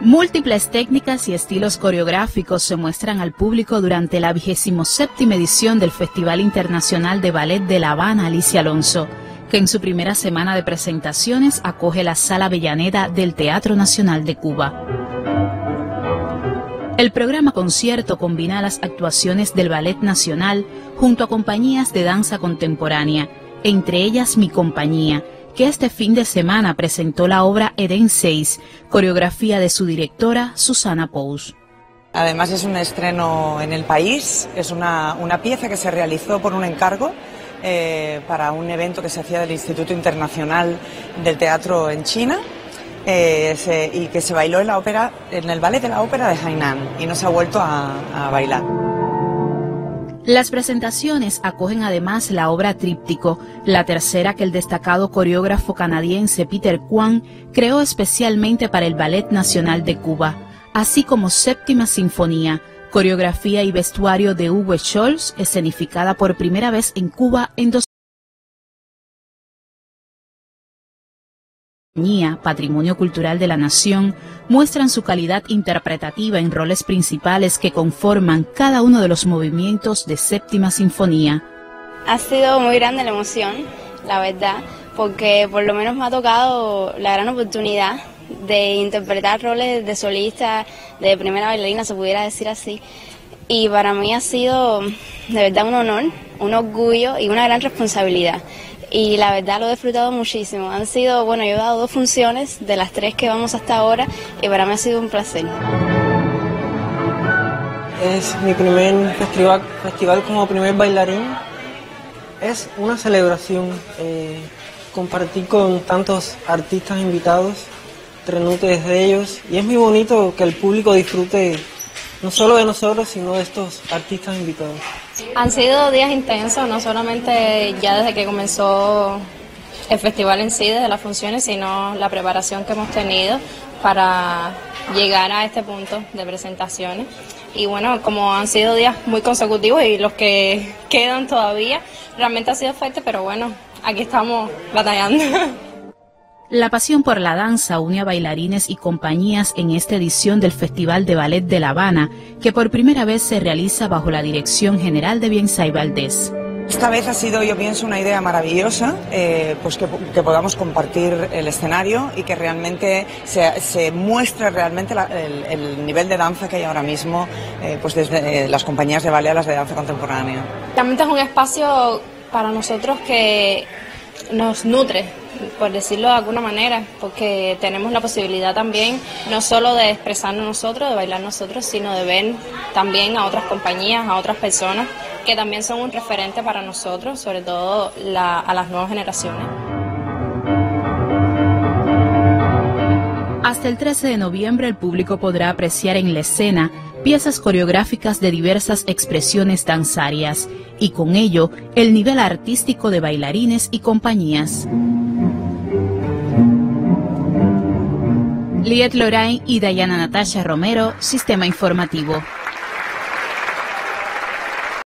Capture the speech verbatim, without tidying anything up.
Múltiples técnicas y estilos coreográficos se muestran al público durante la vigésima séptima edición del Festival Internacional de Ballet de La Habana Alicia Alonso, que en su primera semana de presentaciones acoge la Sala Avellaneda del Teatro Nacional de Cuba. El programa concierto combina las actuaciones del Ballet Nacional junto a compañías de danza contemporánea, entre ellas Mi Compañía, que este fin de semana presentó la obra Edén seis, coreografía de su directora Susana Pous. Además es un estreno en el país, es una, una pieza que se realizó por un encargo eh, para un evento que se hacía del Instituto Internacional del Teatro en China eh, se, y que se bailó en la ópera, en el ballet de la ópera de Hainan y no se ha vuelto a, a bailar. Las presentaciones acogen además la obra Tríptico, la tercera que el destacado coreógrafo canadiense Peter Kwan creó especialmente para el Ballet Nacional de Cuba, así como Séptima Sinfonía, coreografía y vestuario de Uwe Scholz, escenificada por primera vez en Cuba en dos Patrimonio Cultural de la Nación, muestran su calidad interpretativa en roles principales que conforman cada uno de los movimientos de Séptima Sinfonía. Ha sido muy grande la emoción, la verdad, porque por lo menos me ha tocado la gran oportunidad de interpretar roles de solista, de primera bailarina, se pudiera decir así. Y para mí ha sido de verdad un honor, un orgullo y una gran responsabilidad. Y la verdad lo he disfrutado muchísimo. Han sido, bueno, yo he dado dos funciones de las tres que vamos hasta ahora y para mí ha sido un placer. Es mi primer festival, festival como primer bailarín. Es una celebración. Eh, compartir con tantos artistas invitados, trenutes de ellos. Y es muy bonito que el público disfrute no solo de nosotros, sino de estos artistas invitados. Han sido días intensos, no solamente ya desde que comenzó el festival en sí, desde las funciones, sino la preparación que hemos tenido para llegar a este punto de presentaciones. Y bueno, como han sido días muy consecutivos y los que quedan todavía, realmente ha sido fuerte, pero bueno, aquí estamos batallando. La pasión por la danza une a bailarines y compañías en esta edición del Festival de Ballet de La Habana, que por primera vez se realiza bajo la dirección general de Biensay Valdés. Esta vez ha sido, yo pienso, una idea maravillosa, eh, pues que, que podamos compartir el escenario y que realmente se, se muestre realmente la, el, el nivel de danza que hay ahora mismo, eh, pues desde eh, las compañías de ballet a las de danza contemporánea. Realmente es un espacio para nosotros que nos nutre, por decirlo de alguna manera, porque tenemos la posibilidad también no solo de expresarnos nosotros, de bailar nosotros, sino de ver también a otras compañías, a otras personas que también son un referente para nosotros, sobre todo la, a las nuevas generaciones. Hasta el trece de noviembre el público podrá apreciar en la escena piezas coreográficas de diversas expresiones danzarias y con ello el nivel artístico de bailarines y compañías. Liet Lorain y Dayana Natasha Romero, Sistema Informativo.